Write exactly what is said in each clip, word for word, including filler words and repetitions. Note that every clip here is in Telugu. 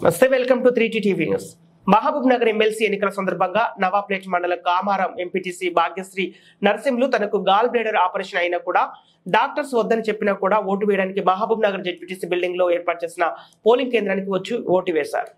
నమస్తే, welcome to three T TV news. Mahabub Nagar MLC ఎన్నికల సందర్భంగా నవాబ్పేట్ మండలం కామారం ఎంపీటీసీ భాగ్యశ్రీ నర్సింహులు తనకు గాల్ బ్లేడర్ ఆపరేషన్ అయినా కూడా డాక్టర్స్ వద్దని చెప్పినా కూడా ఓటు వేయడానికి మహబూబ్ నగర్ జెడ్పీటీసీ బిల్డింగ్ లో ఏర్పాటు చేసిన పోలింగ్ కేంద్రానికి వచ్చి ఓటు వేశారు.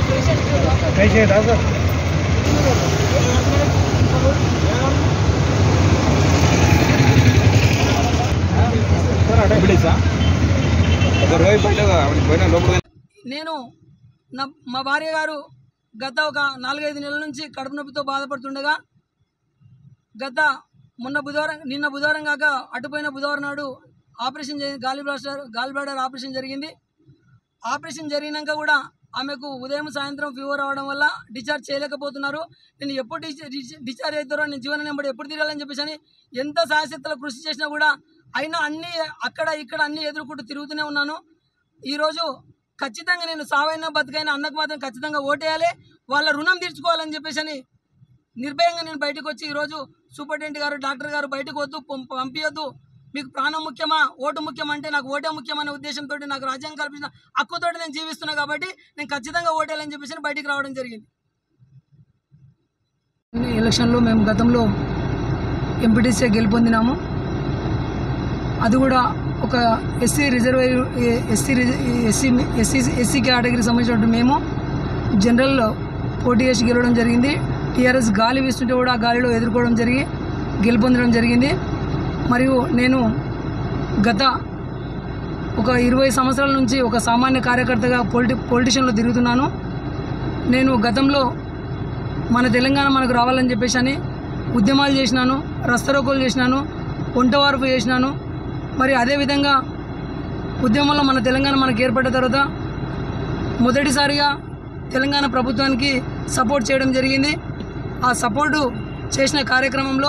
నేను నా మా భార్య గారు గత ఒక నాలుగైదు నెలల నుంచి కడుపు నొప్పితో బాధపడుతుండగా గత మొన్న బుధవారం నిన్న బుధవారం కాక అటుపోయిన బుధవారం నాడు ఆపరేషన్ జరిగి gall bladder gall bladder operation జరిగింది. ఆపరేషన్ జరిగినాక కూడా ఆమెకు ఉదయం సాయంత్రం ఫీవర్ రావడం వల్ల డిశ్చార్జ్ చేయలేకపోతున్నారు. నేను ఎప్పుడు డిశ్చార్జ్ అవుతారో నేను జీవనం నెంబడి ఎప్పుడు తిరగాలని చెప్పేసి అని ఎంత సాయశక్తులు కృషి చేసినా కూడా అయినా అన్నీ అక్కడ ఇక్కడ అన్నీ ఎదుర్కొంటూ తిరుగుతూనే ఉన్నాను. ఈరోజు ఖచ్చితంగా నేను సావైనా బతుకైనా అన్నకు మాత్రం ఖచ్చితంగా ఓటేయాలి, వాళ్ళ రుణం తీర్చుకోవాలని చెప్పేసి అని నిర్భయంగా నేను బయటకు వచ్చి ఈరోజు సూపరింటెండెంట్ గారు డాక్టర్ గారు బయటకు వద్దు పంపించొద్దు, మీకు ప్రాణం ముఖ్యమా ఓటు ముఖ్యమంటే నాకు ఓటే ముఖ్యమనే ఉద్దేశంతో నాకు రాజ్యాంగం కల్పించిన హక్కుతో నేను జీవిస్తున్నా కాబట్టి నేను ఖచ్చితంగా ఓటేయాలని చెప్పేసి బయటికి రావడం జరిగింది. ఎలక్షన్లో మేము గతంలో ఎంపీటీసీ గెలుపొందినాము. అది కూడా ఒక SC reserved SC SC SC SC కేటగిరీకి సంబంధించినట్టు మేము జనరల్లో పోటీ చేసి గెలవడం జరిగింది. టీఆర్ఎస్ గాలి వీస్తుంటే కూడా ఆ గాలిలో ఎదుర్కోవడం జరిగి గెలుపొందడం జరిగింది. మరియు నేను గత ఒక ఇరవై సంవత్సరాల నుంచి ఒక సామాన్య కార్యకర్తగా పొలిటి పొలిటీషియన్లో తిరుగుతున్నాను. నేను గతంలో మన తెలంగాణ మనకు రావాలని చెప్పేసి అని ఉద్యమాలు చేసినాను, రస్తరోకోలు చేసినాను, వంటవార్పు చేసినాను. మరి అదేవిధంగా ఉద్యమంలో మన తెలంగాణ మనకు ఏర్పడిన తర్వాత మొదటిసారిగా తెలంగాణ ప్రభుత్వానికి సపోర్ట్ చేయడం జరిగింది. ఆ సపోర్టు చేసిన కార్యక్రమంలో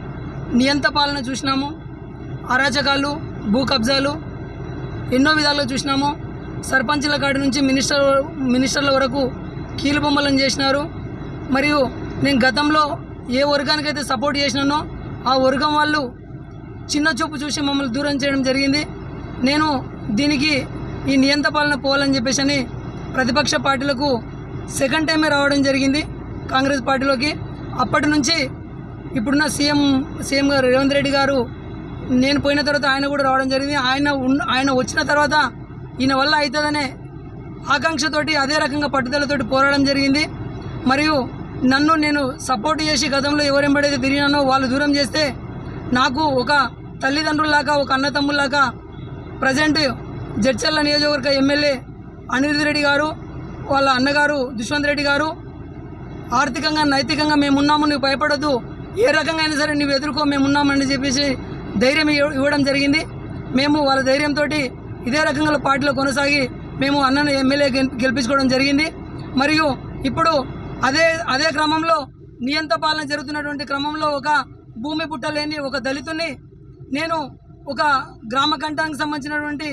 నియంత పాలన చూసినాము, అరాచకాలు, భూ కబ్జాలు ఎన్నో విధాలుగా చూసినాము. సర్పంచుల కాడి నుంచి మినిస్టర్ మినిస్టర్ల వరకు కీలుబొమ్మలను చేసినారు. మరియు నేను గతంలో ఏ వర్గానికైతే సపోర్ట్ చేసినానో ఆ వర్గం వాళ్ళు చిన్న చూపు చూసి మమ్మల్ని దూరం చేయడం జరిగింది. నేను దీనికి ఈ నియంత పాలన పోవాలని చెప్పేసి అని ప్రతిపక్ష పార్టీలకు సెకండ్ టైమే రావడం జరిగింది కాంగ్రెస్ పార్టీలోకి. అప్పటి నుంచి ఇప్పుడున్న సీఎం సీఎం గారు రేవంత్ రెడ్డి గారు నేను పోయిన తర్వాత ఆయన కూడా రావడం జరిగింది. ఆయన ఆయన వచ్చిన తర్వాత ఈయన వల్ల అవుతుందనే ఆకాంక్షతోటి అదే రకంగా పట్టుదలతోటి పోరాడడం జరిగింది. మరియు నన్ను నేను సపోర్ట్ చేసి గతంలో ఎవరెంబడైతే తిరిగినానో వాళ్ళు దూరం చేస్తే నాకు ఒక తల్లిదండ్రుల్లాగా ఒక అన్నతమ్ముల్లాగా ప్రజెంట్ జడ్చర్ల నియోజకవర్గ ఎమ్మెల్యే అనిరుద్ రెడ్డి గారు వాళ్ళ అన్నగారు దుష్వంత్ రెడ్డి గారు ఆర్థికంగా నైతికంగా మేమున్నాము, నువ్వు భయపడొద్దు, ఏ రకంగా అయినా సరే నువ్వు ఎదుర్కో, మేమున్నామని చెప్పేసి ధైర్యం ఇవ్వడం జరిగింది. మేము వాళ్ళ ధైర్యంతో ఇదే రకంగా పార్టీలో కొనసాగి మేము అన్నను ఎమ్మెల్యే గెలిపించుకోవడం జరిగింది. మరియు ఇప్పుడు అదే అదే క్రమంలో నియంత పాలన జరుగుతున్నటువంటి క్రమంలో ఒక భూమి పుట్టలేని ఒక దళితుని నేను ఒక గ్రామ కంఠానికి సంబంధించినటువంటి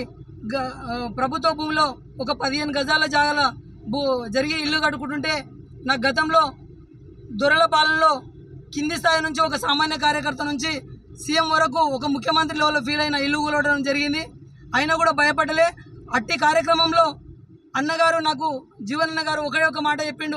ప్రభుత్వ భూమిలో ఒక పదిహేను గజాల జాగాల భూ జరిగి ఇల్లు కట్టుకుంటుంటే నా గతంలో దొరల పాలనలో కింది స్థాయి నుంచి ఒక సామాన్య కార్యకర్త నుంచి సీఎం వరకు ఒక ముఖ్యమంత్రి లెవెల్లో ఫీల్ అయిన ఇల్లు కూలవడం జరిగింది. అయినా కూడా భయపడలే. అట్టి కార్యక్రమంలో అన్నగారు నాకు జీవనన్న గారు ఒకే ఒక మాట చెప్పిండు,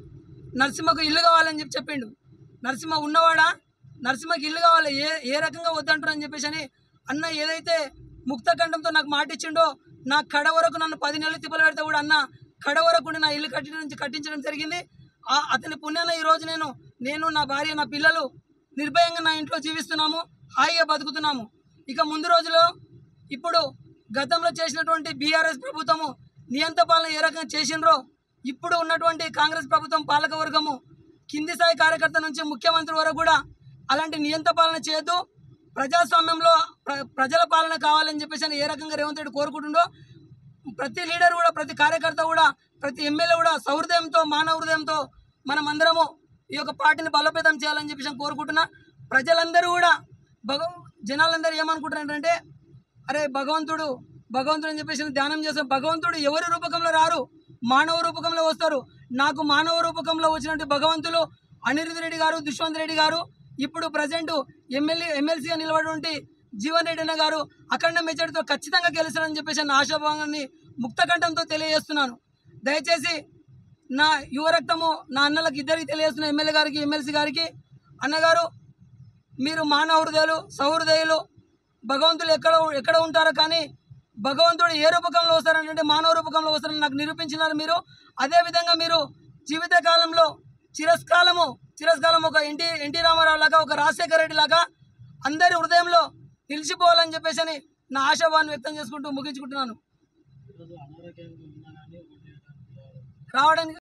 నరసింహకు ఇల్లు కావాలని చెప్పి చెప్పిండు. నరసింహ ఉన్నవాడా, నరసింహకి ఇల్లు కావాలి, ఏ ఏ రకంగా వద్దంటారు అని చెప్పేసి అని అన్న ఏదైతే ముక్తకంఠంతో నాకు మాట ఇచ్చిండో నా కడ వరకు నన్ను పది నెలలు తిప్పలు పెడితే కూడా అన్న కడ వరకు నా ఇల్లు కట్టి నుంచి కట్టించడం జరిగింది. అతని పుణ్యాన ఈరోజు నేను నేను నా భార్య నా పిల్లలు నిర్భయంగా నా ఇంట్లో జీవిస్తున్నాము, హాయిగా బతుకుతున్నాము. ఇక ముందు రోజులో ఇప్పుడు గతంలో చేసినటువంటి బీఆర్ఎస్ ప్రభుత్వము నియంత పాలన ఏ రకంగా చేసినరో ఇప్పుడు ఉన్నటువంటి కాంగ్రెస్ ప్రభుత్వం పాలక వర్గము కింది స్థాయి కార్యకర్త నుంచి ముఖ్యమంత్రి వరకు కూడా అలాంటి నియంత పాలన చేయొద్దు, ప్రజాస్వామ్యంలో ప్రజల పాలన కావాలని చెప్పేసి అని ఏ రకంగా రేవంత్ రెడ్డి కోరుకుంటుండో ప్రతి లీడర్ కూడా ప్రతి కార్యకర్త కూడా ప్రతి ఎమ్మెల్యే కూడా సౌహృదయంతో మానవ హృదయంతో మనం అందరము ఈ యొక్క పార్టీని బలోపేతం చేయాలని చెప్పేసి కోరుకుంటున్నా. ప్రజలందరూ కూడా భగ జనాలందరూ ఏమనుకుంటున్నారంటే అరే భగవంతుడు భగవంతుడు అని చెప్పేసి ధ్యానం చేస్తాం. భగవంతుడు ఎవరి రూపకంలో రారు, మానవ రూపకంలో వస్తారు. నాకు మానవ రూపకంలో వచ్చినటువంటి భగవంతులు అనిరుద్ రెడ్డి గారు, దుష్వంత్ రెడ్డి గారు, ఇప్పుడు ప్రజెంట్ ఎమ్మెల్యే ఎమ్మెల్సీగా నిలబడి జీవన్ రెడ్డి అన్న గారు అఖండ మెజారిటీతో ఖచ్చితంగా గెలుస్తారని చెప్పేసి నా ఆశాభావాన్ని ముక్తకంఠంతో తెలియజేస్తున్నాను. దయచేసి నా యువరక్తము నా అన్నలకు ఇద్దరికి తెలియజేస్తున్న ఎమ్మెల్యే గారికి ఎమ్మెల్సీ గారికి, అన్నగారు మీరు మానవ హృదయాలు సహృదయులు, భగవంతుడు ఎక్కడ ఎక్కడ ఉంటారో కానీ భగవంతుడు ఏ రూపకంలో వస్తారంటే మానవ రూపకంలో వస్తారని నాకు నిరూపించినారు మీరు. అదేవిధంగా మీరు జీవితకాలంలో చిరస్కాలము చిరస్కాలం ఒక ఎన్టీ ఎన్టీ రామారావు లాగా, ఒక రాజశేఖర రెడ్డి లాగా అందరి హృదయంలో నిలిచిపోవాలని చెప్పేసి అని నా ఆశాభావాన్ని వ్యక్తం చేసుకుంటూ ముగించుకుంటున్నాను. రావడానికి